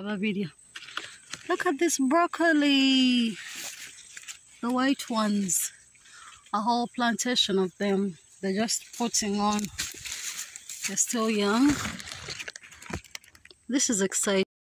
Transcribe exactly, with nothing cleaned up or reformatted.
Another video. Look at this broccoli. The white ones. A whole plantation of them. They're just putting on. They're still young. This is exciting.